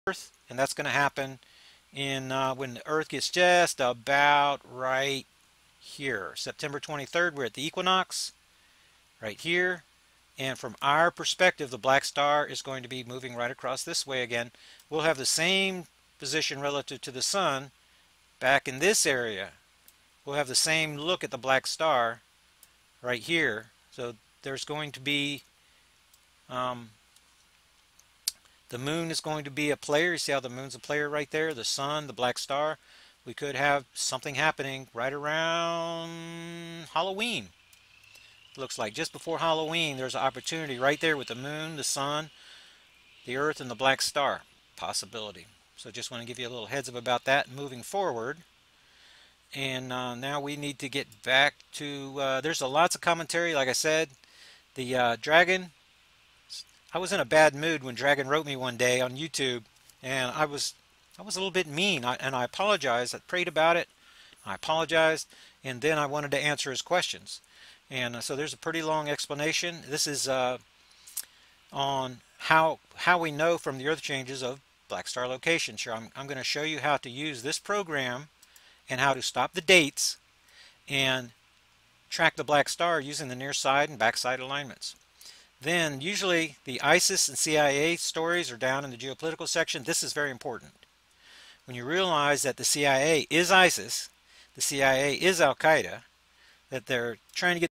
Earth, and that's going to happen in when the Earth gets just about right here. September 23rd, we're at the equinox, right here. And from our perspective, the black star is going to be moving right across this way again. We'll have the same position relative to the sun back in this area. We'll have the same look at the black star right here. So there's going to be the moon is going to be a player. You see how the moon's a player right there? The sun, the black star. We could have something happening right around Halloween. Looks like just before Halloween, there's an opportunity right there with the moon, the sun, the earth, and the black star. Possibility. So just want to give you a little heads up about that moving forward. And now we need to get back to, there's lots of commentary, like I said. The dragon, I was in a bad mood when Dragon wrote me one day on YouTube, and I was a little bit mean, and I apologized. I prayed about it. I apologized, and then I wanted to answer his questions. And so there's a pretty long explanation. This is on how we know from the Earth changes of black star location. Sure, I'm going to show you how to use this program and how to stop the dates and track the black star using the near side and backside alignments. Then usually the ISIS and CIA stories are down in the geopolitical section. This is very important. When you realize that the CIA is ISIS, the CIA is Al-Qaeda, that they're trying to get